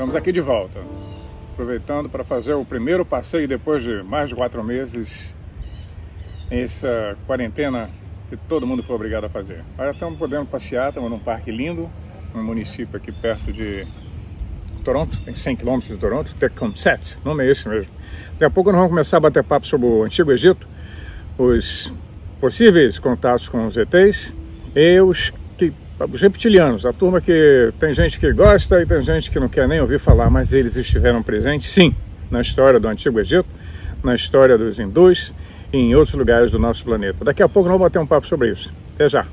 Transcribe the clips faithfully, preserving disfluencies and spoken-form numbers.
Estamos aqui de volta, aproveitando para fazer o primeiro passeio depois de mais de quatro meses em essa quarentena que todo mundo foi obrigado a fazer. Agora estamos podendo passear, estamos num parque lindo, um município aqui perto de Toronto, tem cem quilômetros de Toronto, Tecumseh, o nome é esse mesmo. Daqui a pouco nós vamos começar a bater papo sobre o Antigo Egito, os possíveis contatos com os E Tês e os, que, os reptilianos, a turma que tem gente que gosta e tem gente que não quer nem ouvir falar, mas eles estiveram presentes, sim, na história do Antigo Egito, na história dos hindus e em outros lugares do nosso planeta. Daqui a pouco nós vamos bater um papo sobre isso. Até já!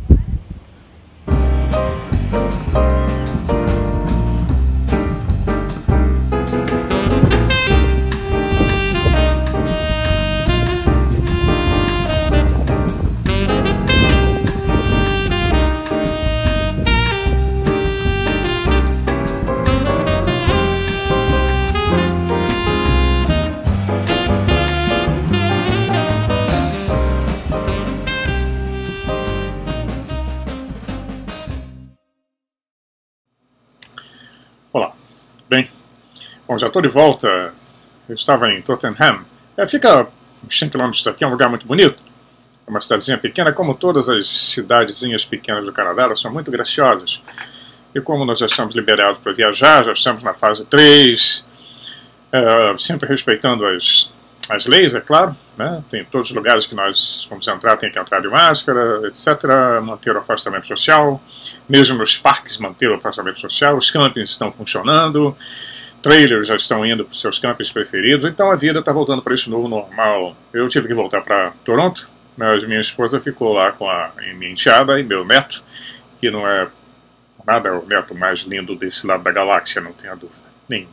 Olá, bem, bom, já estou de volta. Eu estava em Tottenham, é, fica uns cem quilômetros daqui, é um lugar muito bonito, é uma cidadezinha pequena, como todas as cidadezinhas pequenas do Canadá, elas são muito graciosas. E como nós já estamos liberados para viajar, já estamos na fase três, é, sempre respeitando as, as leis, é claro, né? Tem todos os lugares que nós vamos entrar, tem que entrar de máscara, etcétera, manter o afastamento social, mesmo nos parques manter o afastamento social, os campings estão funcionando, trailers já estão indo para os seus campings preferidos, então a vida está voltando para esse novo normal. Eu tive que voltar para Toronto, mas minha esposa ficou lá com a minha enteada e meu neto, que não é nada o neto mais lindo desse lado da galáxia, não tenha dúvida nenhuma.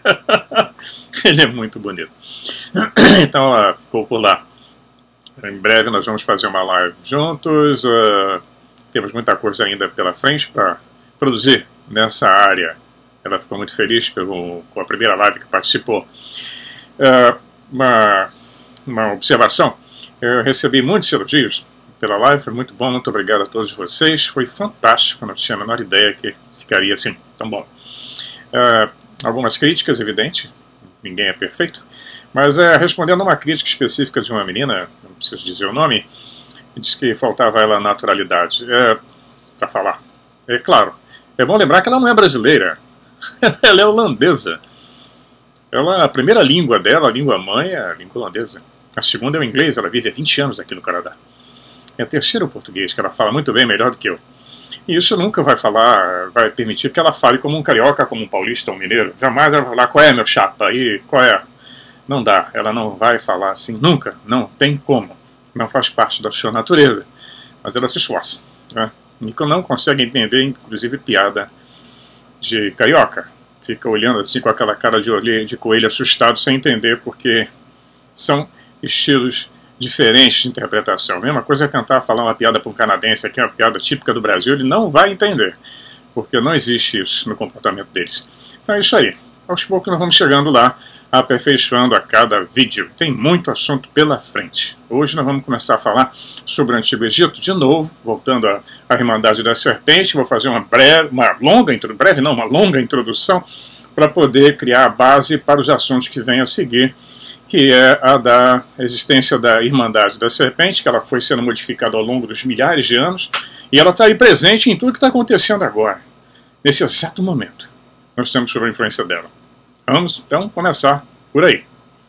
Ele é muito bonito. Então ela ficou por lá. Em breve nós vamos fazer uma live juntos. Uh, temos muita coisa ainda pela frente para produzir nessa área. Ela ficou muito feliz pelo, com a primeira live que participou. Uh, uma, uma observação. Eu recebi muitos elogios pela live, foi muito bom, muito obrigado a todos vocês. Foi fantástico, não tinha a menor ideia que ficaria assim tão bom. Uh, algumas críticas, evidente, ninguém é perfeito, mas é, respondendo a uma crítica específica de uma menina, não preciso dizer o nome, disse que faltava a ela naturalidade é, para falar. É claro, é bom lembrar que ela não é brasileira, ela é holandesa. Ela, a primeira língua dela, a língua mãe, é a língua holandesa. A segunda é o inglês, ela vive há vinte anos aqui no Canadá. E a terceira é o português, que ela fala muito bem, melhor do que eu. E isso nunca vai falar, vai permitir que ela fale como um carioca, como um paulista, um mineiro. Jamais ela vai falar, qual é, meu chapa? E qual é? Não dá, ela não vai falar assim, nunca, não tem como. Não faz parte da sua natureza. Mas ela se esforça, né? E não consegue entender, inclusive, piada de carioca. Fica olhando assim com aquela cara de olho de coelho assustado, sem entender, porque são estilos diferentes de interpretação. A mesma coisa é tentar falar uma piada para um canadense, aqui é uma piada típica do Brasil, ele não vai entender, porque não existe isso no comportamento deles. Então é isso aí. Aos poucos nós vamos chegando lá, aperfeiçoando a cada vídeo. Tem muito assunto pela frente. Hoje nós vamos começar a falar sobre o Antigo Egito, de novo, voltando à, à Irmandade da Serpente. Vou fazer uma breve, uma longa, breve não, uma longa introdução, para poder criar a base para os assuntos que vêm a seguir, que é a da existência da Irmandade da Serpente, que ela foi sendo modificada ao longo dos milhares de anos, e ela está aí presente em tudo que está acontecendo agora, nesse exato momento. Nós temos sobre a influência dela. Vamos, então, começar por aí.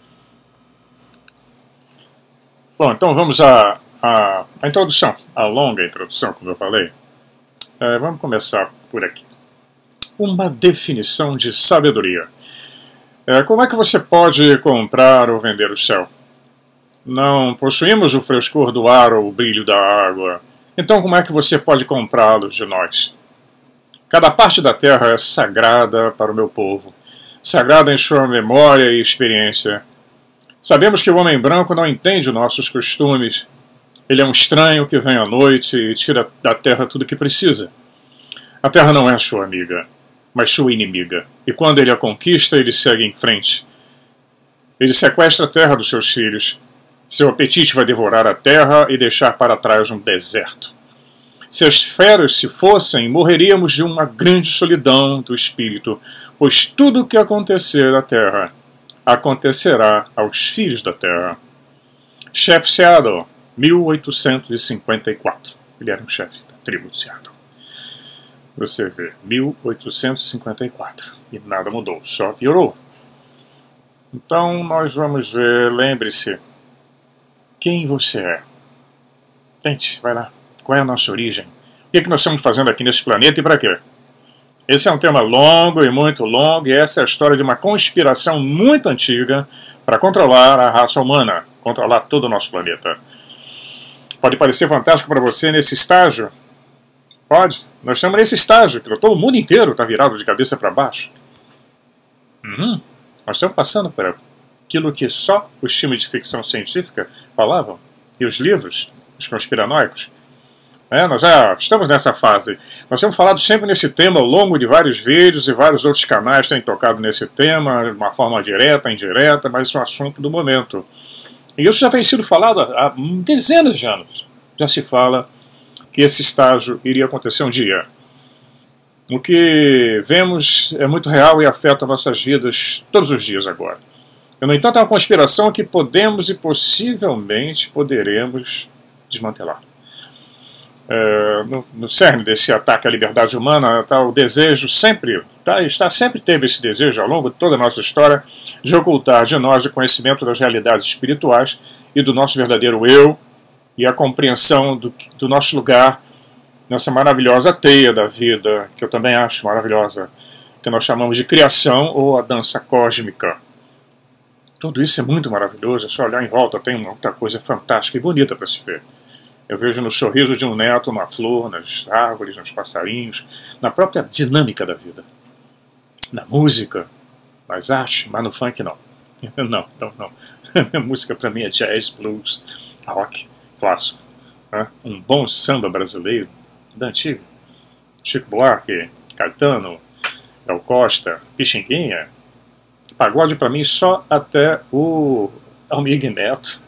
Bom, então vamos à, à, à introdução, a longa introdução, como eu falei. É, vamos começar por aqui. Uma definição de sabedoria. É, como é que você pode comprar ou vender o céu? Não possuímos o frescor do ar ou o brilho da água. Então como é que você pode comprá-los de nós? Cada parte da terra é sagrada para o meu povo, sagrada em sua memória e experiência. Sabemos que o homem branco não entende nossos costumes. Ele é um estranho que vem à noite e tira da terra tudo o que precisa. A terra não é sua amiga, mas sua inimiga. E quando ele a conquista, ele segue em frente. Ele sequestra a terra dos seus filhos. Seu apetite vai devorar a terra e deixar para trás um deserto. Se as feras se fossem, morreríamos de uma grande solidão do espírito, pois tudo o que acontecer à Terra acontecerá aos filhos da Terra. Chefe Seattle, mil oitocentos e cinquenta e quatro. Ele era um chefe da tribo de Seattle. Você vê, mil oitocentos e cinquenta e quatro. E nada mudou, só piorou. Então nós vamos ver, lembre-se, quem você é. Gente, vai lá. Qual é a nossa origem? O que é que nós estamos fazendo aqui nesse planeta e para quê? Esse é um tema longo e muito longo, e essa é a história de uma conspiração muito antiga para controlar a raça humana, controlar todo o nosso planeta. Pode parecer fantástico para você nesse estágio? Pode. Nós estamos nesse estágio, que todo o mundo inteiro está virado de cabeça para baixo. Uhum. Nós estamos passando por aquilo que só os filmes de ficção científica falavam, e os livros, os conspiranoicos. É, nós já estamos nessa fase. Nós temos falado sempre nesse tema ao longo de vários vídeos e vários outros canais têm tocado nesse tema de uma forma direta, indireta, mas isso é um assunto do momento. E isso já vem sido falado há dezenas de anos. Já se fala que esse estágio iria acontecer um dia. O que vemos é muito real e afeta nossas vidas todos os dias agora. E, no entanto, é uma conspiração que podemos e possivelmente poderemos desmantelar. É, no, no cerne desse ataque à liberdade humana está o desejo sempre, tá, está, sempre teve esse desejo ao longo de toda a nossa história de ocultar de nós o conhecimento das realidades espirituais e do nosso verdadeiro eu e a compreensão do, do nosso lugar nessa maravilhosa teia da vida, que eu também acho maravilhosa, que nós chamamos de criação ou a dança cósmica. Tudo isso é muito maravilhoso, é só olhar em volta, tem muita coisa fantástica e bonita para se ver. Eu vejo no sorriso de um neto, na flor, nas árvores, nos passarinhos, na própria dinâmica da vida. Na música, nas artes, mas no funk não. Não, não, não. A música para mim é jazz, blues, rock, clássico. Né? Um bom samba brasileiro, da antiga. Chico Buarque, Caetano, Gal Costa, Pixinguinha. Pagode para mim só até o Almir Neto.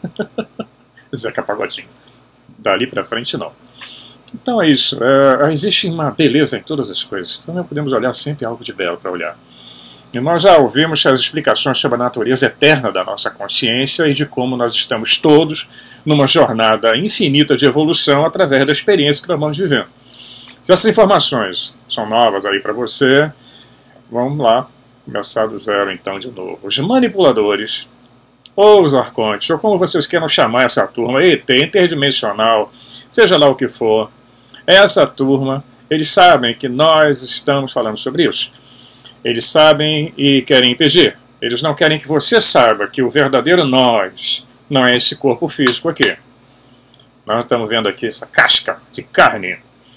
Zeca Pagodinho. Dali para frente, não. Então é isso. É, existe uma beleza em todas as coisas. Então podemos olhar sempre algo de belo para olhar. E nós já ouvimos as explicações sobre a natureza eterna da nossa consciência e de como nós estamos todos numa jornada infinita de evolução através da experiência que nós vamos vivendo. Se essas informações são novas aí para você, vamos lá começar do zero então de novo. Os manipuladores, ou os arcontes, ou como vocês queiram chamar essa turma, E T, interdimensional, seja lá o que for, essa turma, eles sabem que nós estamos falando sobre isso. Eles sabem e querem impedir. Eles não querem que você saiba que o verdadeiro nós não é esse corpo físico aqui. Nós estamos vendo aqui essa casca de carne.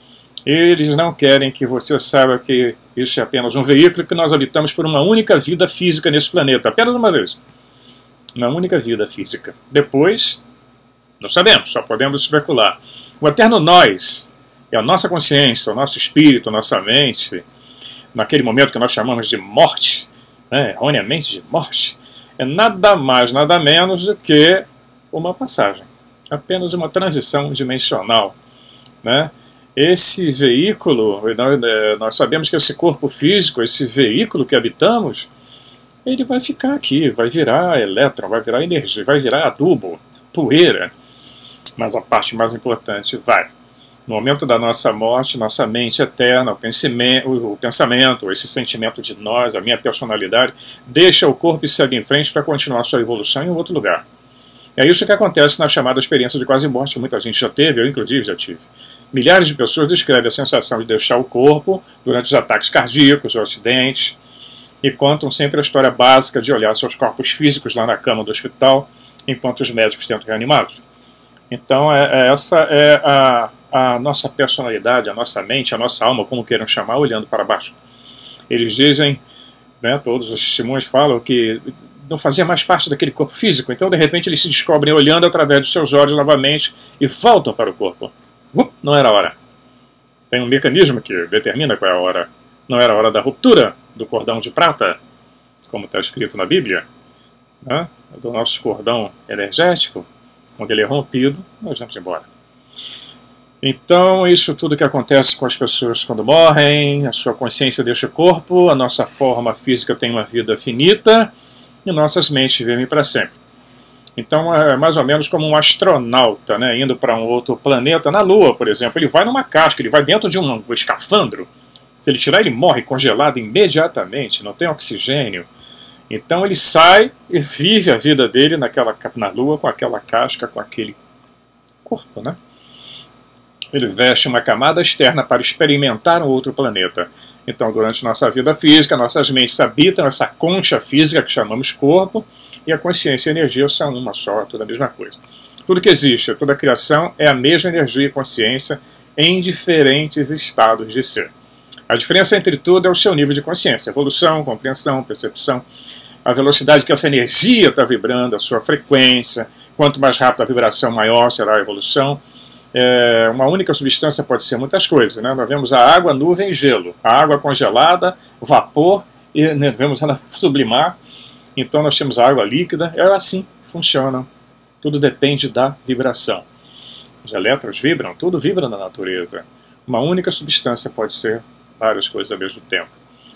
Eles não querem que você saiba que isso é apenas um veículo que nós habitamos por uma única vida física nesse planeta, apenas uma vez. Uma única vida física. Depois, não sabemos, só podemos especular. O eterno nós, é a nossa consciência, o nosso espírito, a nossa mente, naquele momento que nós chamamos de morte, né, erroneamente de morte, é nada mais, nada menos do que uma passagem. Apenas uma transição dimensional. Né? Esse veículo, nós sabemos que esse corpo físico, esse veículo que habitamos, ele vai ficar aqui, vai virar elétron, vai virar energia, vai virar adubo, poeira. Mas a parte mais importante vai. No momento da nossa morte, nossa mente eterna, o pensamento, o pensamento, esse sentimento de nós, a minha personalidade, deixa o corpo e segue em frente para continuar sua evolução em outro lugar. É isso que acontece na chamada experiência de quase morte. Muita gente já teve, eu inclusive já tive. Milhares de pessoas descrevem a sensação de deixar o corpo durante os ataques cardíacos ou acidentes e contam sempre a história básica de olhar seus corpos físicos lá na cama do hospital enquanto os médicos tentam reanimá-los. Então é, é, essa é a, a nossa personalidade, a nossa mente, a nossa alma, como queiram chamar, olhando para baixo. Eles dizem, né, todos os testemunhos falam que não fazia mais parte daquele corpo físico, então de repente eles se descobrem olhando através dos seus olhos novamente e voltam para o corpo. Uh, não era a hora. Tem um mecanismo que determina qual é a hora. Não era a hora da ruptura do cordão de prata, como está escrito na Bíblia, né, do nosso cordão energético. Quando ele é rompido, nós vamos embora. Então, isso tudo que acontece com as pessoas quando morrem, a sua consciência deixa o corpo, a nossa forma física tem uma vida finita e nossas mentes vivem para sempre. Então, é mais ou menos como um astronauta, né, indo para um outro planeta, na Lua, por exemplo. Ele vai numa casca, ele vai dentro de um escafandro. Se ele tirar, ele morre congelado imediatamente, não tem oxigênio. Então, ele sai e vive a vida dele naquela, na Lua com aquela casca, com aquele corpo, né? Ele veste uma camada externa para experimentar um outro planeta. Então, durante nossa vida física, nossas mentes habitam essa concha física que chamamos corpo, e a consciência e a energia são uma só, tudo a mesma coisa. Tudo que existe, toda a criação é a mesma energia e consciência em diferentes estados de ser. A diferença entre tudo é o seu nível de consciência, evolução, compreensão, percepção, a velocidade que essa energia está vibrando, a sua frequência. Quanto mais rápida a vibração, maior será a evolução. É, uma única substância pode ser muitas coisas, né? Nós vemos a água, nuvem e gelo. A água congelada, vapor, e né, vemos ela sublimar. Então nós temos a água líquida. É assim que funciona. Tudo depende da vibração. Os elétrons vibram, tudo vibra na natureza. Uma única substância pode ser várias coisas ao mesmo tempo.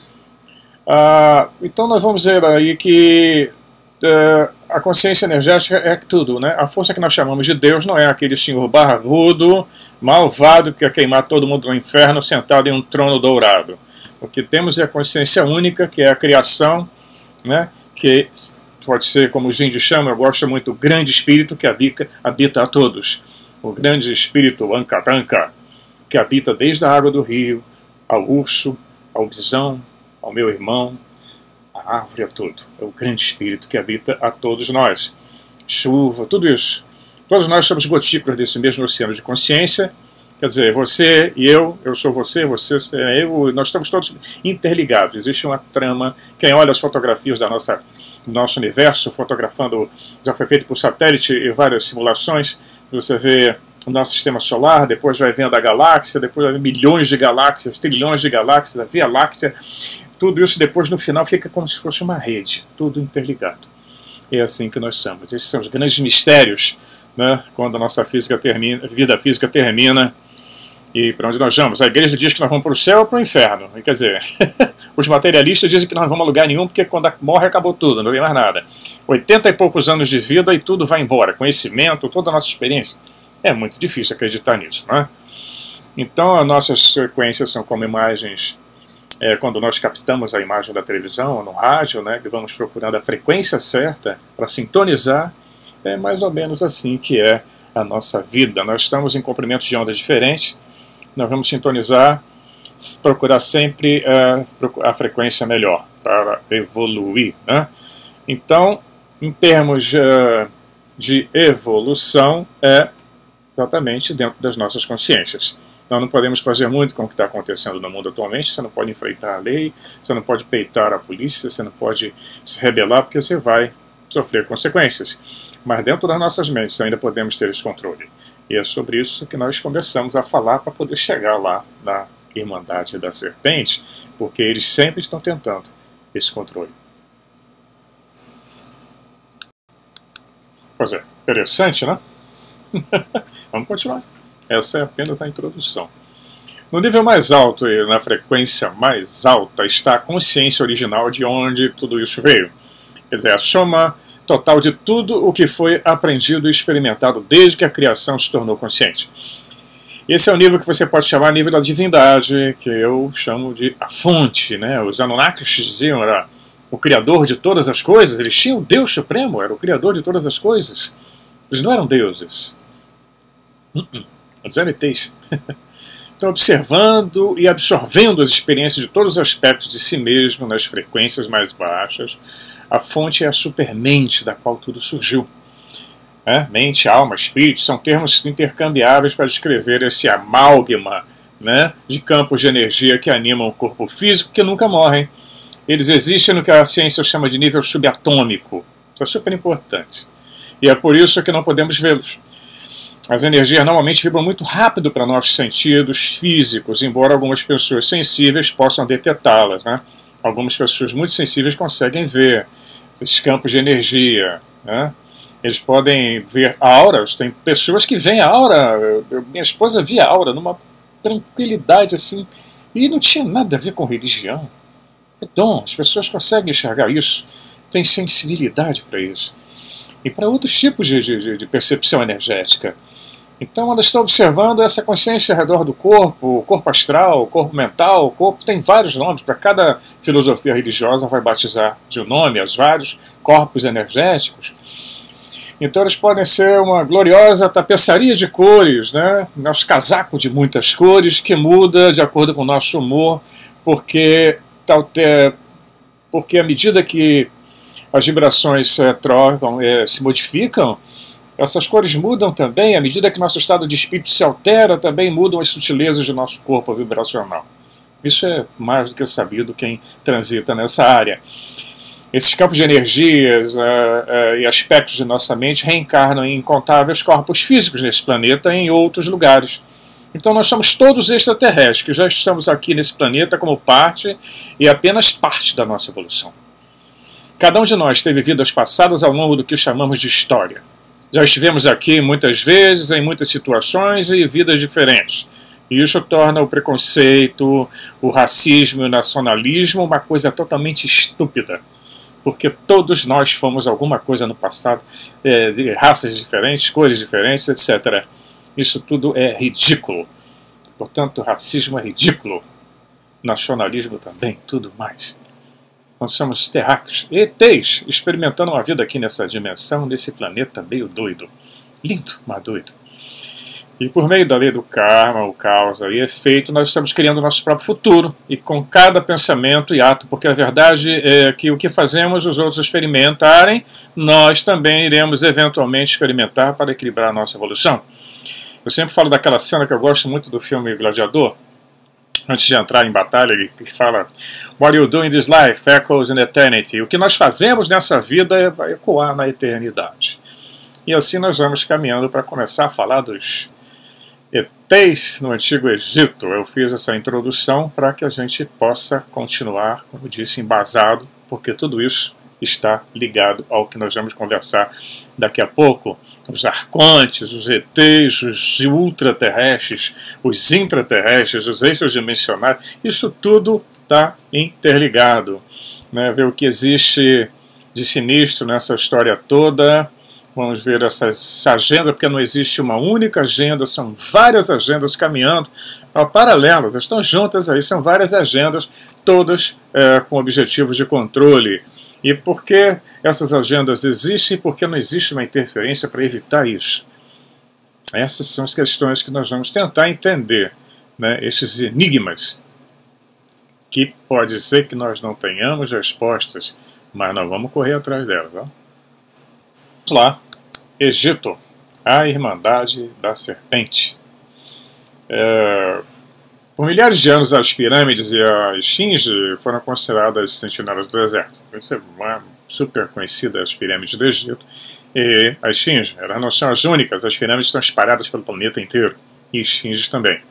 Ah, então nós vamos ver aí que Uh, a consciência energética é tudo, né? A força que nós chamamos de Deus não é aquele senhor barbudo, malvado, que quer queimar todo mundo no inferno sentado em um trono dourado. O que temos é a consciência única, que é a criação, né? Que pode ser, como os índios chamam, eu gosto muito, o grande espírito que habita, habita a todos. O grande espírito Ankatanka, que habita desde a água do rio, ao urso, ao bisão, ao meu irmão, a árvore é tudo. É o grande espírito que habita a todos nós. Chuva, tudo isso. Todos nós somos gotículas desse mesmo oceano de consciência. Quer dizer, você e eu, eu sou você, você é eu, nós estamos todos interligados. Existe uma trama. Quem olha as fotografias da nossa, do nosso universo, fotografando, já foi feito por satélite e várias simulações, você vê o nosso sistema solar, depois vai vendo a galáxia, depois vai ver milhões de galáxias, trilhões de galáxias, a Via Láctea. Tudo isso depois no final fica como se fosse uma rede, tudo interligado. É assim que nós somos. Esses são os grandes mistérios, né, quando a nossa física termina, vida física termina. E para onde nós vamos? A igreja diz que nós vamos para o céu ou para o inferno. Quer dizer, os materialistas dizem que nós não vamos a lugar nenhum porque quando morre acabou tudo, não tem mais nada. oitenta e poucos anos de vida e tudo vai embora. Conhecimento, toda a nossa experiência. É muito difícil acreditar nisso, não é? Então as nossas frequências são como imagens. É, quando nós captamos a imagem da televisão ou no rádio, né, que vamos procurando a frequência certa para sintonizar, é mais ou menos assim que é a nossa vida. Nós estamos em comprimentos de ondas diferentes, nós vamos sintonizar, procurar sempre uh, a frequência melhor para evoluir, né? Então, em termos uh, de evolução, é exatamente dentro das nossas consciências. Nós não podemos fazer muito com o que está acontecendo no mundo atualmente. Você não pode enfrentar a lei, você não pode peitar a polícia, você não pode se rebelar, porque você vai sofrer consequências. Mas dentro das nossas mentes ainda podemos ter esse controle. E é sobre isso que nós começamos a falar para poder chegar lá na Irmandade da Serpente, porque eles sempre estão tentando esse controle. Pois é, interessante, né? Vamos continuar. Essa é apenas a introdução. No nível mais alto e na frequência mais alta está a consciência original de onde tudo isso veio. Quer dizer, a soma total de tudo o que foi aprendido e experimentado desde que a criação se tornou consciente. Esse é o nível que você pode chamar nível da divindade, que eu chamo de a fonte, né? Os Anunnakis diziam, era o criador de todas as coisas, eles tinham o Deus Supremo, era o criador de todas as coisas. Eles não eram deuses. Uh-uh. Os M Ts. Então, observando e absorvendo as experiências de todos os aspectos de si mesmo nas frequências mais baixas, a fonte é a supermente da qual tudo surgiu. É? Mente, alma, espírito são termos intercambiáveis para descrever esse amálgama, né, de campos de energia que animam o corpo físico, que nunca morrem. Eles existem no que a ciência chama de nível subatômico. Isso é super importante. E é por isso que não podemos vê-los. As energias normalmente vibram muito rápido para nossos sentidos físicos, embora algumas pessoas sensíveis possam detetá-las, né? Algumas pessoas muito sensíveis conseguem ver esses campos de energia, né? Eles podem ver auras, tem pessoas que veem a aura, eu, minha esposa via a aura numa tranquilidade assim, e não tinha nada a ver com religião. É dom, as pessoas conseguem enxergar isso, têm sensibilidade para isso. E para outros tipos de, de, de percepção energética. Então ela está observando essa consciência ao redor do corpo, o corpo astral, o corpo mental, o corpo tem vários nomes, para cada filosofia religiosa vai batizar de um nome aos vários corpos energéticos. Então eles podem ser uma gloriosa tapeçaria de cores, né? Nosso casaco de muitas cores que muda de acordo com o nosso humor, porque, tal, porque à medida que as vibrações é, trocam, é, se modificam, essas cores mudam também, à medida que nosso estado de espírito se altera, também mudam as sutilezas do nosso corpo vibracional. Isso é mais do que sabido quem transita nessa área. Esses campos de energias uh, uh, e aspectos de nossa mente reencarnam em incontáveis corpos físicos nesse planeta e em outros lugares. Então nós somos todos extraterrestres, que já estamos aqui nesse planeta como parte e apenas parte da nossa evolução. Cada um de nós teve vidas passadas ao longo do que chamamos de história. Já estivemos aqui muitas vezes, em muitas situações e vidas diferentes. E isso torna o preconceito, o racismo e o nacionalismo uma coisa totalmente estúpida. Porque todos nós fomos alguma coisa no passado, é, de raças diferentes, cores diferentes, etcétera. Isso tudo é ridículo. Portanto, o racismo é ridículo. Nacionalismo também, tudo mais. Nós somos terráqueos, E Tês, experimentando uma vida aqui nessa dimensão, nesse planeta meio doido. Lindo, mas doido. E por meio da lei do karma, o causa e efeito, nós estamos criando o nosso próprio futuro. E com cada pensamento e ato, porque a verdade é que o que fazemos os outros experimentarem, nós também iremos eventualmente experimentar para equilibrar a nossa evolução. Eu sempre falo daquela cena que eu gosto muito do filme Gladiador, antes de entrar em batalha, ele fala: What you do in this life echoes in eternity. O que nós fazemos nessa vida vai ecoar na eternidade. E assim nós vamos caminhando para começar a falar dos E Tês no Antigo Egito. Eu fiz essa introdução para que a gente possa continuar, como disse, embasado, porque tudo isso está ligado ao que nós vamos conversar daqui a pouco. Os arcontes, os E Tês, os ultraterrestres, os intraterrestres, os extradimensionais, isso tudo está interligado. Né? Ver o que existe de sinistro nessa história toda. Vamos ver essas agendas, porque não existe uma única agenda, são várias agendas caminhando ao paralelo, elas estão juntas aí, são várias agendas, todas é, com objetivos de controle. E por que essas agendas existem e por que não existe uma interferência para evitar isso? Essas são as questões que nós vamos tentar entender, né? Esses enigmas, que pode ser que nós não tenhamos respostas, mas nós vamos correr atrás delas. Vamos lá, Egito, a Irmandade da Serpente. É... Por milhares de anos, as pirâmides e a esfinge foram consideradas sentinelas do deserto. Isso é uma super conhecida, as pirâmides do Egito. E a esfinge, elas não são as únicas, as pirâmides estão espalhadas pelo planeta inteiro. E esfinges também.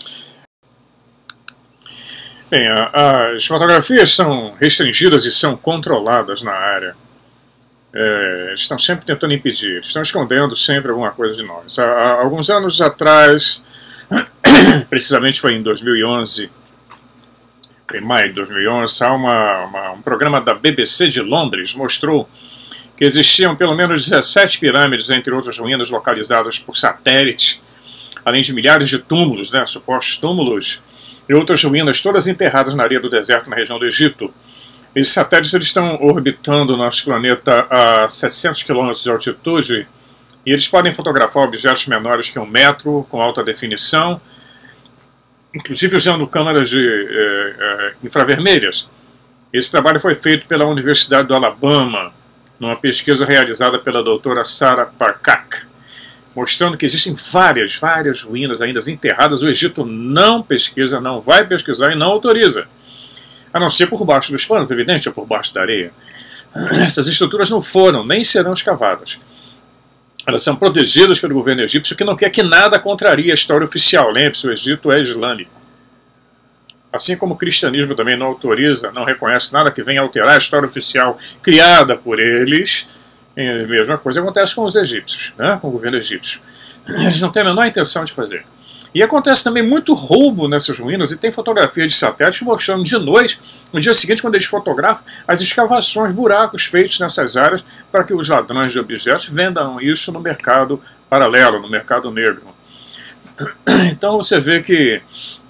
Bem, as fotografias são restringidas e são controladas na área. É, eles estão sempre tentando impedir, eles estão escondendo sempre alguma coisa de nós. Há, há alguns anos atrás, precisamente foi em dois mil e onze, em maio de dois mil e onze, há uma, uma, um programa da B B C de Londres mostrou que existiam pelo menos dezessete pirâmides, entre outras ruínas localizadas por satélite, além de milhares de túmulos, né, supostos túmulos, e outras ruínas todas enterradas na areia do deserto na região do Egito. Esses satélites eles estão orbitando o nosso planeta a setecentos quilômetros de altitude e eles podem fotografar objetos menores que um metro, com alta definição, inclusive usando câmeras de, eh, eh, infravermelhas. Esse trabalho foi feito pela Universidade do Alabama, numa pesquisa realizada pela doutora Sarah Parcak, mostrando que existem várias, várias ruínas ainda enterradas. O Egito não pesquisa, não vai pesquisar e não autoriza. A não ser por baixo dos panos, evidente, ou por baixo da areia. Essas estruturas não foram, nem serão escavadas. Elas são protegidas pelo governo egípcio, que não quer que nada contrarie a história oficial. Lembre-se, o Egito é islâmico. Assim como o cristianismo também não autoriza, não reconhece nada que venha alterar a história oficial criada por eles, E a mesma coisa acontece com os egípcios, né? Com o governo egípcio. Eles não têm a menor intenção de fazer. E acontece também muito roubo nessas ruínas, e tem fotografia de satélites mostrando de noite, no dia seguinte, quando eles fotografam, as escavações, buracos feitos nessas áreas para que os ladrões de objetos vendam isso no mercado paralelo, no mercado negro. Então você vê que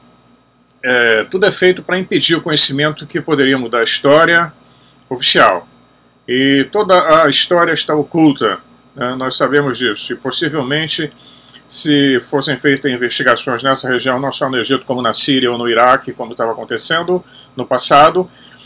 é, tudo é feito para impedir o conhecimento que poderia mudar a história oficial. E toda a história está oculta, né? Nós sabemos disso, e possivelmente, se fossem feitas investigações nessa região, não só no Egito, como na Síria ou no Iraque, como estava acontecendo no passado,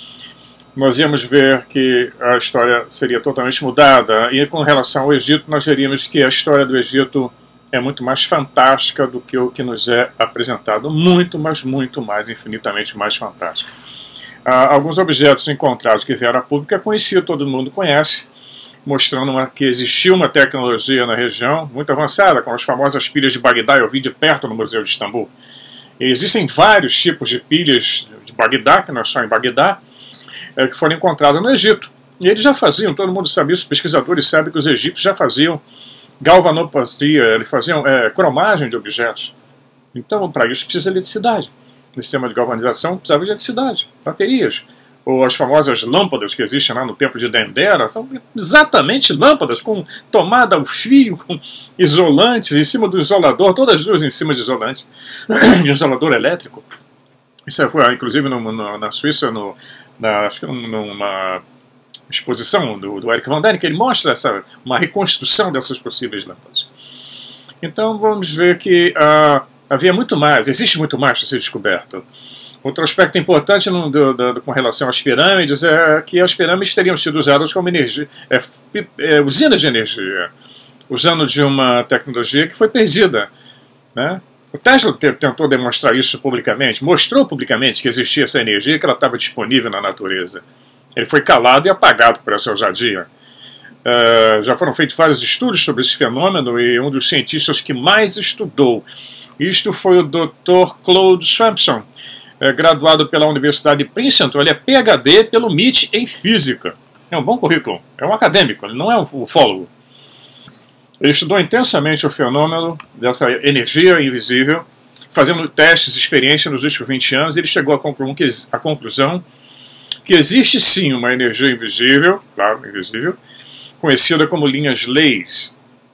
nós íamos ver que a história seria totalmente mudada. E com relação ao Egito, nós veríamos que a história do Egito é muito mais fantástica do que o que nos é apresentado. Muito, mas muito mais, infinitamente mais fantástica. Ah, alguns objetos encontrados que vieram a público é conhecido, todo mundo conhece, mostrando uma, que existia uma tecnologia na região muito avançada, como as famosas pilhas de Bagdá. Eu vi de perto no Museu de Istambul. E existem vários tipos de pilhas de Bagdá, que não é só em Bagdá, é, que foram encontradas no Egito. E eles já faziam, todo mundo sabe isso, os pesquisadores sabem que os egípcios já faziam galvanoplastia, eles faziam é, cromagem de objetos. Então, para isso precisa de eletricidade. No sistema de galvanização precisava de eletricidade, baterias. Ou as famosas lâmpadas que existem lá no templo de Dendera, são exatamente lâmpadas com tomada ao fio, com isolantes em cima do isolador, todas as duas em cima de isolantes, de isolador elétrico. Isso foi, inclusive, no, no, na Suíça, no, na, acho que numa exposição do, do Eric Van Däniken, que ele mostra essa, uma reconstrução dessas possíveis lâmpadas. Então vamos ver que uh, havia muito mais, existe muito mais para ser descoberto. Outro aspecto importante no, do, do, com relação às pirâmides é que as pirâmides teriam sido usadas como energia, é, é, usinas de energia, usando de uma tecnologia que foi perdida, né? O Tesla tentou demonstrar isso publicamente, mostrou publicamente que existia essa energia, que ela estava disponível na natureza. Ele foi calado e apagado por essa ousadia. Uh, já foram feitos vários estudos sobre esse fenômeno, e um dos cientistas que mais estudou isto foi o doutor Claude Swampson, é, graduado pela Universidade de Princeton. Ele é P H D pelo M I T em Física. É um bom currículo, é um acadêmico, ele não é um ufólogo. Ele estudou intensamente o fenômeno dessa energia invisível, fazendo testes, experiências nos últimos vinte anos. Ele chegou à conclusão que, à conclusão que existe sim uma energia invisível, claro, invisível, conhecida como linhas Leis.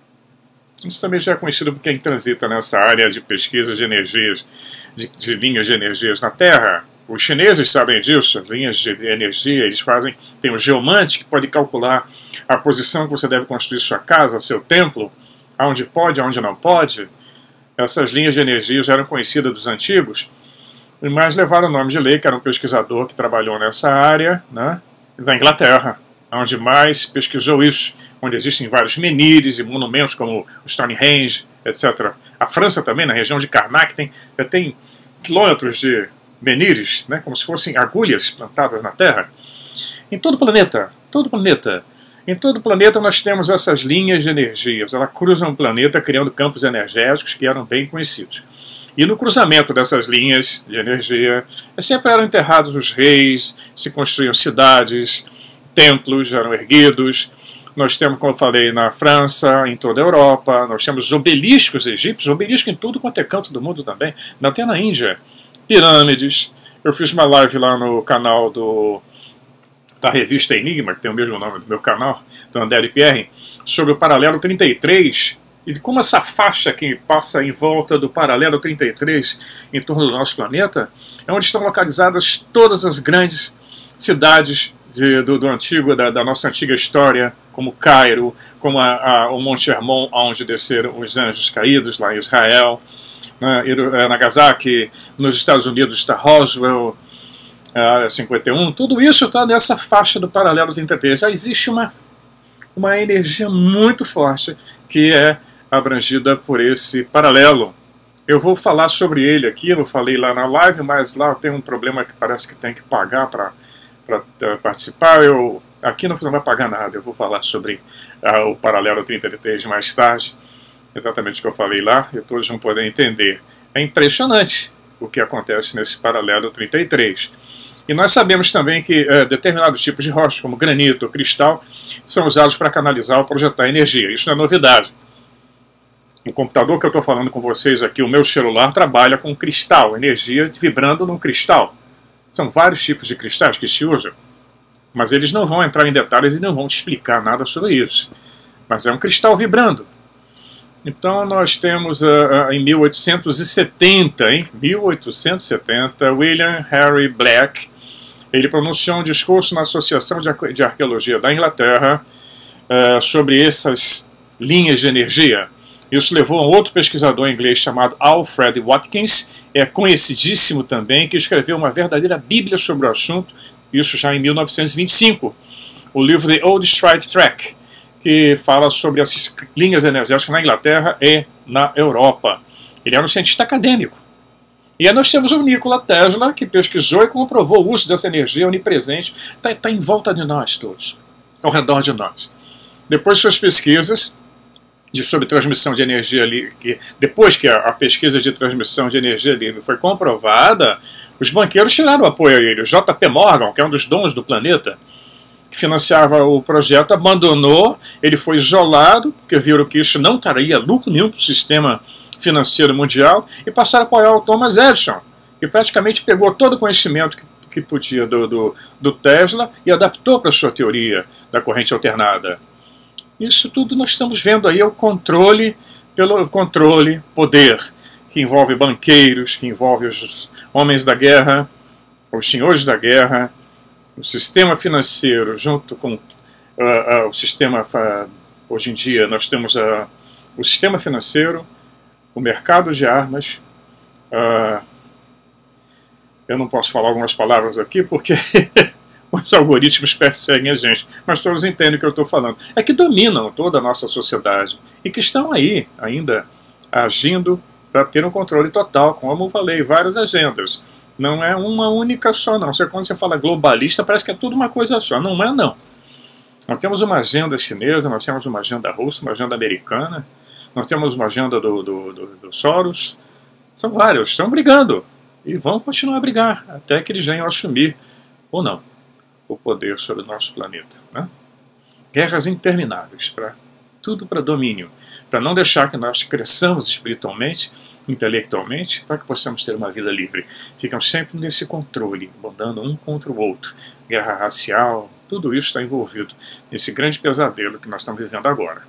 Isso também já é conhecido por quem transita nessa área de pesquisa de energias, de, de linhas de energias na Terra. Os chineses sabem disso, as linhas de energia, eles fazem, tem um geomante que pode calcular a posição que você deve construir sua casa, seu templo, aonde pode, aonde não pode. Essas linhas de energia já eram conhecidas dos antigos, mas levaram o nome de Lei, que era um pesquisador que trabalhou nessa área, né, da Inglaterra, onde mais pesquisou isso, onde existem vários menires e monumentos como o Stonehenge, etcétera. A França também, na região de Karnak, tem, tem quilômetros de menires, né, como se fossem agulhas plantadas na Terra. Em todo o planeta, todo o planeta, em todo o planeta nós temos essas linhas de energias. Elas cruzam o planeta criando campos energéticos que eram bem conhecidos. E no cruzamento dessas linhas de energia, sempre eram enterrados os reis, se construíam cidades, templos eram erguidos. Nós temos, como eu falei, na França, em toda a Europa, nós temos obeliscos egípcios, obelisco em tudo quanto é canto do mundo também, até na Índia, pirâmides. Eu fiz uma live lá no canal do, da revista Enigma, que tem o mesmo nome do meu canal, do André Pierre, sobre o paralelo trinta e três, e como essa faixa que passa em volta do paralelo trinta e três em torno do nosso planeta, é onde estão localizadas todas as grandes cidades de, do, do antigo, da, da nossa antiga história, como Cairo, como a, a, o Monte Hermon, onde desceram os anjos caídos, lá em Israel, né, Nagasaki, nos Estados Unidos está Roswell, a Área cinquenta e um, tudo isso está nessa faixa do paralelo trinta e três. Já existe uma, uma energia muito forte que é abrangida por esse paralelo. Eu vou falar sobre ele aqui, eu falei lá na live, mas lá tem um problema que parece que tem que pagar para participar. Eu aqui não vai pagar nada, eu vou falar sobre uh, o paralelo trinta e três mais tarde, exatamente o que eu falei lá, e todos vão poder entender. É impressionante o que acontece nesse paralelo trinta e três. E nós sabemos também que é, determinados tipos de rochas, como granito ou cristal, são usados para canalizar ou projetar energia. Isso não é novidade. O computador que eu estou falando com vocês aqui, o meu celular, trabalha com cristal, energia vibrando num cristal. São vários tipos de cristais que se usam, mas eles não vão entrar em detalhes e não vão te explicar nada sobre isso. Mas é um cristal vibrando. Então nós temos uh, uh, em mil oitocentos e setenta, hein? mil oitocentos e setenta, William Henry Black, ele pronunciou um discurso na Associação de, Ar de Arqueologia da Inglaterra uh, sobre essas linhas de energia. Isso levou a um outro pesquisador inglês chamado Alfred Watkins, é conhecidíssimo também, que escreveu uma verdadeira bíblia sobre o assunto, isso já em mil novecentos e vinte e cinco, o livro The Old Stride Track, que fala sobre essas linhas energéticas na Inglaterra e na Europa. Ele era um cientista acadêmico. E aí nós temos o Nikola Tesla, que pesquisou e comprovou o uso dessa energia onipresente, está tá em volta de nós todos, ao redor de nós. Depois de suas pesquisas de, sobre transmissão de energia livre, que, depois que a, a pesquisa de transmissão de energia livre foi comprovada, os banqueiros tiraram o apoio a ele. O J P Morgan, que é um dos donos do planeta, que financiava o projeto, abandonou, ele foi isolado, porque viram que isso não traria lucro nenhum para o sistema financeiro mundial, e passaram a apoiar o Thomas Edison, que praticamente pegou todo o conhecimento que, que podia do, do, do Tesla e adaptou para a sua teoria da corrente alternada. Isso tudo nós estamos vendo aí, é o controle, pelo controle, poder, que envolve banqueiros, que envolve os homens da guerra, os senhores da guerra, o sistema financeiro, junto com uh, uh, o sistema, uh, hoje em dia nós temos uh, o sistema financeiro, o mercado de armas, uh, eu não posso falar algumas palavras aqui porque os algoritmos perseguem a gente, mas todos entendem o que eu estou falando. É que dominam toda a nossa sociedade e que estão aí ainda agindo para ter um controle total, como eu falei, várias agendas. Não é uma única só, não. Você, quando você fala globalista, parece que é tudo uma coisa só. Não é, não. Nós temos uma agenda chinesa, nós temos uma agenda russa, uma agenda americana, nós temos uma agenda do, do, do, do Soros. São vários, estão brigando. E vão continuar a brigar, até que eles venham assumir, ou não, o poder sobre o nosso planeta. Né? Guerras intermináveis, pra, tudo para domínio, para não deixar que nós cresçamos espiritualmente, intelectualmente, para que possamos ter uma vida livre. Ficam sempre nesse controle, bondando um contra o outro. Guerra racial, tudo isso está envolvido nesse grande pesadelo que nós estamos vivendo agora.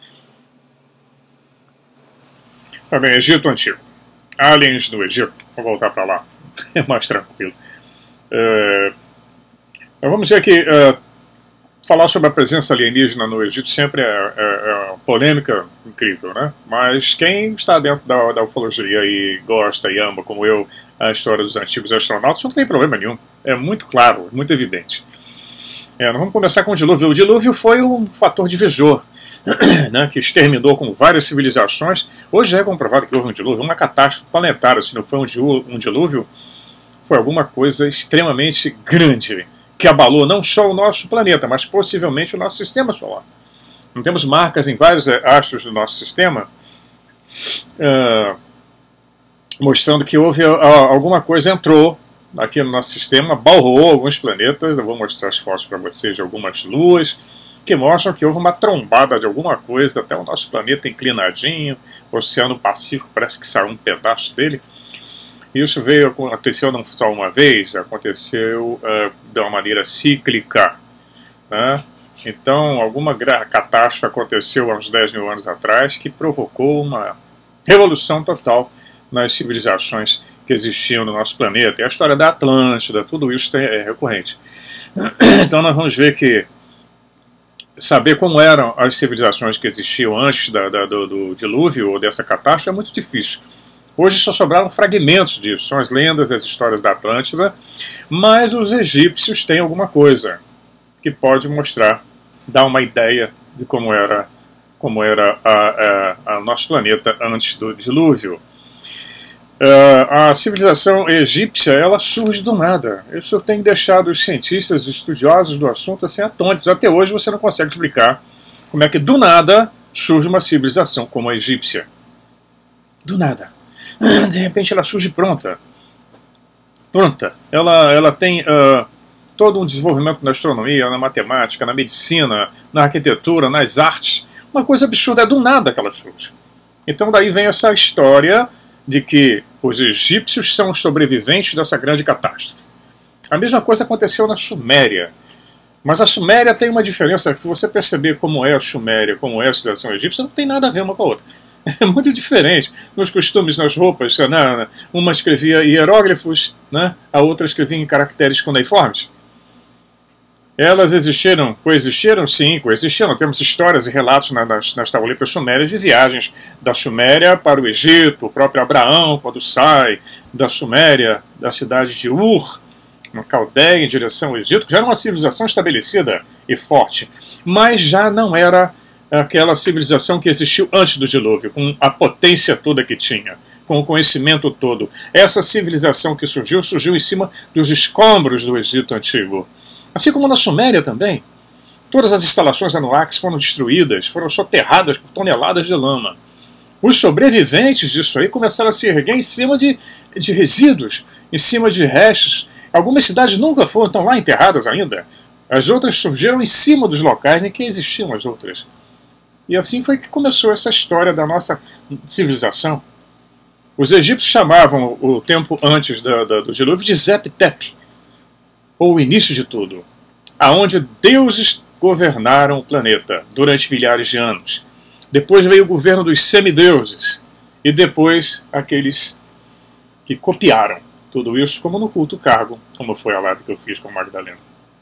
Tá bem, Egito Antigo. Aliens do Egito. Vou voltar para lá. É mais tranquilo. É... Vamos dizer que é, falar sobre a presença alienígena no Egito sempre é, é, é uma polêmica incrível, né? Mas quem está dentro da, da ufologia e gosta e ama, como eu, a história dos antigos astronautas, não tem problema nenhum. É muito claro, muito evidente. É, nós vamos começar com o dilúvio. O dilúvio foi um fator divisor, né, que exterminou com várias civilizações. Hoje já é comprovado que houve um dilúvio, uma catástrofe planetária. Se não foi um dilúvio, foi alguma coisa extremamente grande, que abalou não só o nosso planeta, mas possivelmente o nosso sistema solar. Não temos marcas em vários astros do nosso sistema uh, mostrando que houve uh, alguma coisa entrou aqui no nosso sistema, balrou alguns planetas. Eu vou mostrar as fotos para vocês de algumas luas que mostram que houve uma trombada de alguma coisa, até o nosso planeta inclinadinho, o Oceano Pacífico parece que saiu um pedaço dele. Isso veio, aconteceu não só uma vez, aconteceu uh, de uma maneira cíclica. Né? Então, alguma catástrofe aconteceu há uns dez mil anos atrás que provocou uma revolução total nas civilizações que existiam no nosso planeta. E a história da Atlântida, tudo isso é recorrente. Então nós vamos ver que saber como eram as civilizações que existiam antes da, da, do, do dilúvio ou dessa catástrofe é muito difícil. Hoje só sobraram fragmentos disso, são as lendas, as histórias da Atlântida, mas os egípcios têm alguma coisa que pode mostrar, dar uma ideia de como era, como era a, a, a nosso planeta antes do dilúvio. Uh, a civilização egípcia, ela surge do nada. Isso tem deixado os cientistas, os estudiosos do assunto assim atônitos. Até hoje você não consegue explicar como é que do nada surge uma civilização como a egípcia. Do nada. De repente ela surge pronta. pronta. Ela, ela tem uh, todo um desenvolvimento na astronomia, na matemática, na medicina, na arquitetura, nas artes. Uma coisa absurda, é do nada aquela surge. Então daí vem essa história de que os egípcios são os sobreviventes dessa grande catástrofe. A mesma coisa aconteceu na Suméria. Mas a Suméria tem uma diferença, que você perceber como é a Suméria, como é a civilização egípcia, não tem nada a ver uma com a outra. É muito diferente. Nos costumes, nas roupas, né? Uma escrevia hieróglifos, né? A outra escrevia em caracteres cuneiformes. Elas existiram, coexistiram? Sim, coexistiram. Temos histórias e relatos nas, nas tabuletas sumérias de viagens da Suméria para o Egito, o próprio Abraão, quando sai da Suméria, da cidade de Ur, na Caldeia, em direção ao Egito, que já era uma civilização estabelecida e forte, mas já não era aquela civilização que existiu antes do dilúvio, com a potência toda que tinha, com o conhecimento todo. Essa civilização que surgiu, surgiu em cima dos escombros do Egito Antigo. Assim como na Suméria também. Todas as instalações anuaques foram destruídas, foram soterradas por toneladas de lama. Os sobreviventes disso aí começaram a se erguer em cima de, de resíduos, em cima de restos. Algumas cidades nunca foram, estão lá enterradas ainda. As outras surgiram em cima dos locais em que existiam as outras. E assim foi que começou essa história da nossa civilização. Os egípcios chamavam o tempo antes do, do, do dilúvio de Zep-Tep, ou o início de tudo, aonde deuses governaram o planeta durante milhares de anos. Depois veio o governo dos semideuses, e depois aqueles que copiaram tudo isso, como no culto cargo, como foi a live que eu fiz com Magdalena.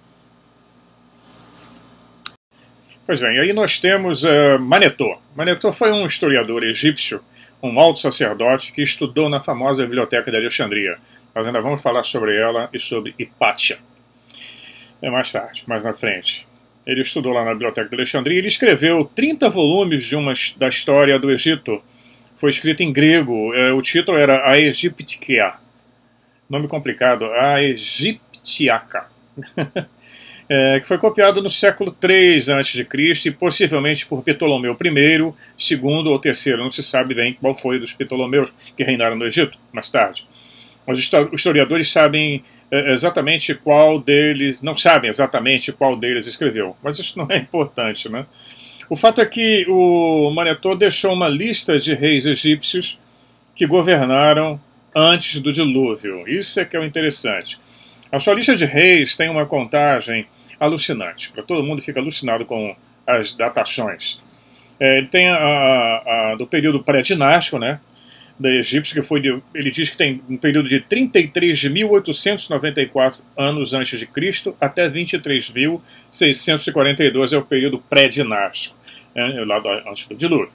Pois bem, aí nós temos uh, Manetho. Manetho foi um historiador egípcio, um alto sacerdote que estudou na famosa biblioteca de Alexandria. Nós ainda vamos falar sobre ela e sobre Hipátia. É mais tarde, mais na frente. Ele estudou lá na biblioteca de Alexandria e ele escreveu trinta volumes de uma, da história do Egito. Foi escrito em grego. O título era A Egiptikia. Nome complicado. A Egiptiaca. É, que foi copiado no século três antes de Cristo e possivelmente por Ptolomeu I, segundo ou terceiro. Não se sabe bem qual foi dos Ptolomeus que reinaram no Egito mais tarde. Os historiadores sabem exatamente qual deles, não sabem exatamente qual deles escreveu, mas isso não é importante, né? O fato é que o Manetho deixou uma lista de reis egípcios que governaram antes do dilúvio. Isso é que é o interessante. A sua lista de reis tem uma contagem alucinante, para todo mundo fica alucinado com as datações. É, ele tem a, a, a do período pré-dinástico, né? Da egípcia, que foi de, ele diz que tem um período de trinta e três mil oitocentos e noventa e quatro anos antes de Cristo até vinte e três mil seiscentos e quarenta e dois é o período pré-dinástico, né, lá do, antes do dilúvio.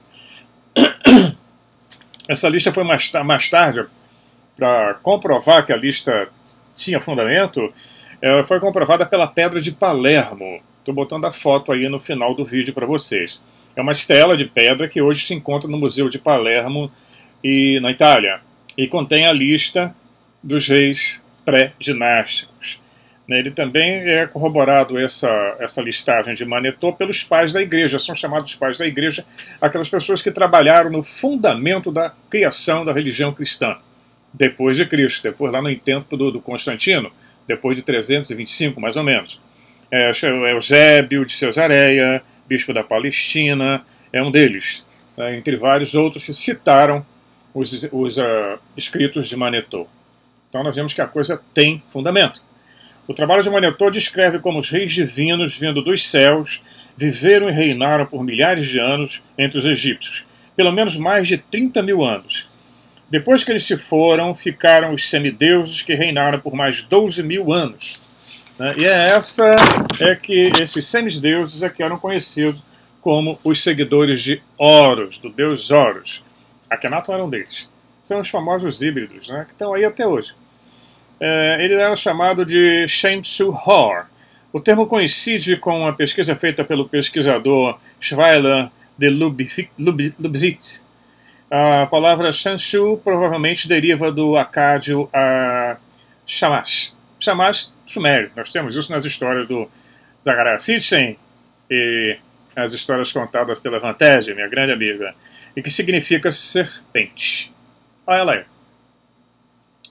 Essa lista foi mais, mais tarde, para comprovar que a lista tinha fundamento, ela foi comprovada pela Pedra de Palermo. Estou botando a foto aí no final do vídeo para vocês. É uma estela de pedra que hoje se encontra no Museu de Palermo, e na Itália, e contém a lista dos reis pré-dinásticos. Ele também é corroborado, essa, essa listagem de Manetho, pelos pais da igreja. São chamados pais da igreja aquelas pessoas que trabalharam no fundamento da criação da religião cristã, depois de Cristo, depois lá no tempo do, do Constantino, depois de trezentos e vinte e cinco, mais ou menos. É, Eusébio de Cesareia, bispo da Palestina, é um deles, né, entre vários outros que citaram os, os uh, escritos de Manetho. Então nós vemos que a coisa tem fundamento. O trabalho de Manetho descreve como os reis divinos vindo dos céus viveram e reinaram por milhares de anos entre os egípcios, pelo menos mais de trinta mil anos. Depois que eles se foram, ficaram os semideuses que reinaram por mais doze mil anos. Né? E é essa é que esses semideuses é que eram conhecidos como os seguidores de Horus, do deus Horus. Akhenaton era um deles. São os famosos híbridos, né, que estão aí até hoje. É, ele era chamado de Shamsu-Hor. O termo coincide com uma pesquisa feita pelo pesquisador Schuyler de Lubavitch. A palavra Shamsu provavelmente deriva do acádio uh, Shamash. Shamash sumério. Nós temos isso nas histórias do Zachariah Sitchin e as histórias contadas pela Vantage, minha grande amiga, e que significa serpente. Olha ela aí.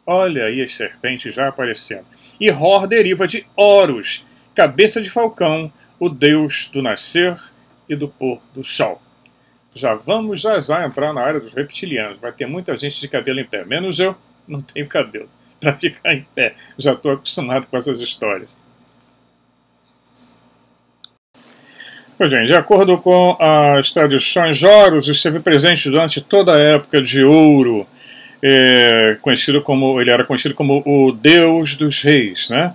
Olha aí as serpentes já aparecendo. E Hor deriva de Horus, cabeça de falcão, o deus do nascer e do pôr do sol. Já vamos já já entrar na área dos reptilianos. Vai ter muita gente de cabelo em pé, menos eu, não tenho cabelo para ficar em pé. Já estou acostumado com essas histórias. Pois bem, de acordo com as tradições, Horus esteve presente durante toda a época de ouro, é, conhecido como, ele era conhecido como o Deus dos Reis, né?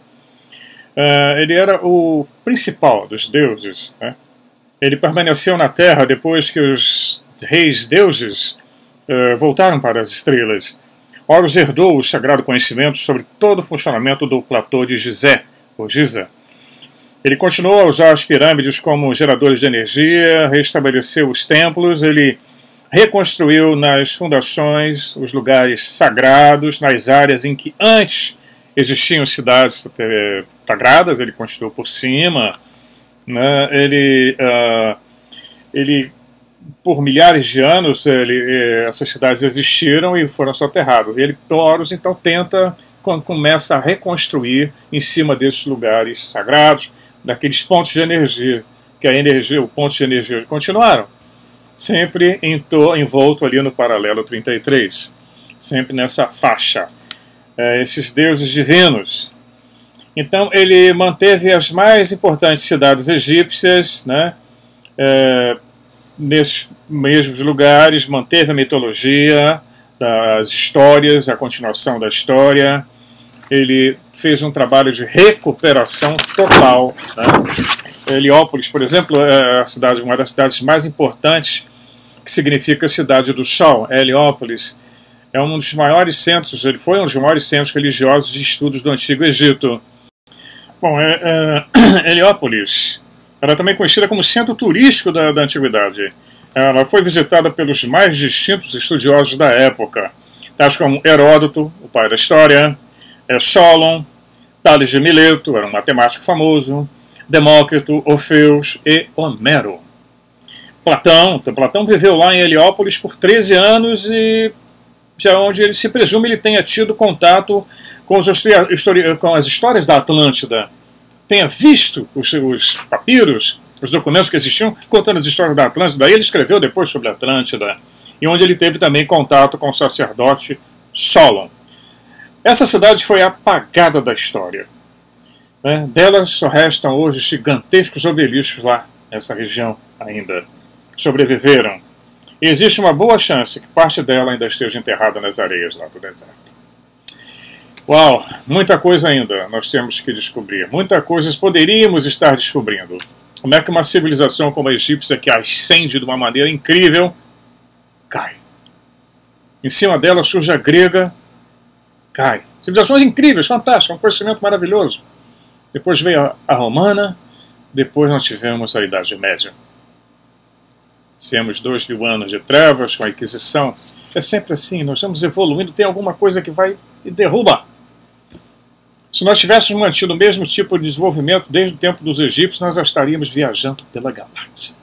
Uh, ele era o principal dos deuses, né? Ele permaneceu na Terra depois que os reis deuses uh, voltaram para as estrelas. Horus herdou o sagrado conhecimento sobre todo o funcionamento do platô de Gizé, ou Giza. Ele continuou a usar as pirâmides como geradores de energia, restabeleceu os templos, ele reconstruiu nas fundações os lugares sagrados, nas áreas em que antes existiam cidades sagradas, ele construiu por cima, né? ele, uh, ele, por milhares de anos, ele, essas cidades existiram e foram soterradas. E ele, Horus, então, tenta, quando começa a reconstruir em cima desses lugares sagrados, daqueles pontos de energia, que a energia, os pontos de energia continuaram, sempre envolto ali no paralelo trinta e três, sempre nessa faixa. É, esses deuses divinos. Então ele manteve as mais importantes cidades egípcias, né, é, nesses mesmos lugares, manteve a mitologia, as histórias, a continuação da história. Ele fez um trabalho de recuperação total, né? Heliópolis, por exemplo, é a cidade, uma das cidades mais importantes, que significa Cidade do Sol. Heliópolis é um dos maiores centros, ele foi um dos maiores centros religiosos de estudos do Antigo Egito. Bom, é, é, Heliópolis era também conhecida como centro turístico da, da Antiguidade. Ela foi visitada pelos mais distintos estudiosos da época, tais como Heródoto, o pai da história, é, Solon, Tales de Mileto, era um matemático famoso, Demócrito, Orfeus e Homero. Platão, então, Platão viveu lá em Heliópolis por treze anos e já onde ele se presume ele tenha tido contato com, os, com as histórias da Atlântida, tenha visto os, os papiros, os documentos que existiam contando as histórias da Atlântida. Daí ele escreveu depois sobre a Atlântida, e onde ele teve também contato com o sacerdote Solon. Essa cidade foi apagada da história, né? Delas só restam hoje gigantescos obeliscos lá, nessa região ainda. Sobreviveram. E existe uma boa chance que parte dela ainda esteja enterrada nas areias lá do deserto. Uau, muita coisa ainda nós temos que descobrir. Muita coisa poderíamos estar descobrindo. Como é que uma civilização como a egípcia, que ascende de uma maneira incrível, cai. Em cima dela surge a grega, cai. Civilizações incríveis, fantásticas, um conhecimento maravilhoso. Depois veio a romana, depois nós tivemos a Idade Média. Tivemos dois mil anos de trevas com a Inquisição. É sempre assim, nós estamos evoluindo, tem alguma coisa que vai e derruba. Se nós tivéssemos mantido o mesmo tipo de desenvolvimento desde o tempo dos egípcios, nós já estaríamos viajando pela galáxia.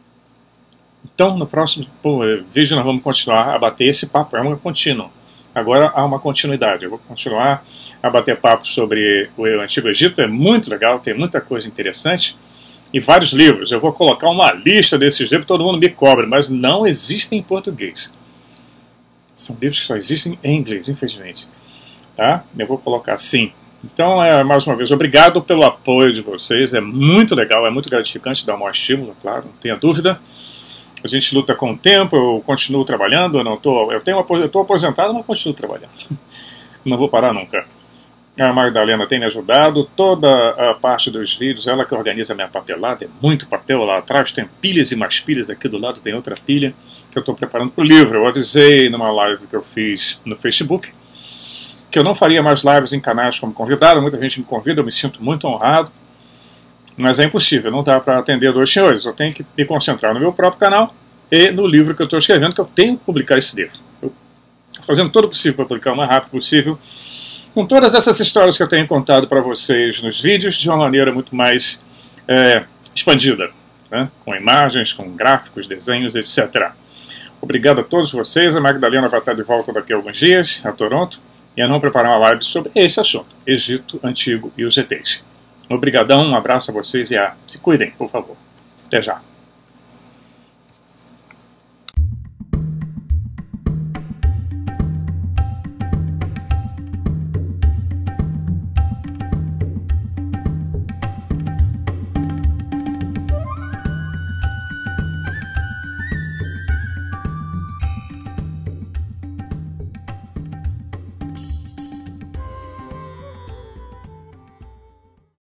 Então, no próximo vídeo nós vamos continuar a bater esse papo, é uma contínua. Agora há uma continuidade, eu vou continuar a bater papo sobre o Antigo Egito, é muito legal, tem muita coisa interessante. E vários livros. Eu vou colocar uma lista desses livros, todo mundo me cobra, mas não existem em português. São livros que só existem em inglês, infelizmente. Tá? Eu vou colocar assim. Então, é, mais uma vez, obrigado pelo apoio de vocês. É muito legal, é muito gratificante, dá um maior estímulo, claro, não tenha dúvida. A gente luta com o tempo, eu continuo trabalhando, eu não tô, eu tenho, eu estou aposentado, mas continuo trabalhando. Não vou parar nunca. A Magdalena tem me ajudado, toda a parte dos vídeos, ela que organiza a minha papelada, é muito papel lá atrás, tem pilhas e mais pilhas, aqui do lado tem outra pilha que eu estou preparando para o livro. Eu avisei numa live que eu fiz no Facebook que eu não faria mais lives em canais como convidado, muita gente me convida, eu me sinto muito honrado, mas é impossível, não dá para atender dois senhores, eu tenho que me concentrar no meu próprio canal e no livro que eu estou escrevendo, que eu tenho que publicar esse livro. Eu estou fazendo todo o possível para publicar o mais rápido possível, com todas essas histórias que eu tenho contado para vocês nos vídeos, de uma maneira muito mais é, expandida, né? Com imagens, com gráficos, desenhos, etcétera. Obrigado a todos vocês, a Magdalena vai estar de volta daqui a alguns dias, a Toronto, e não preparar uma live sobre esse assunto, Egito Antigo e os E Tês. Obrigadão, um abraço a vocês e a... se cuidem, por favor. Até já.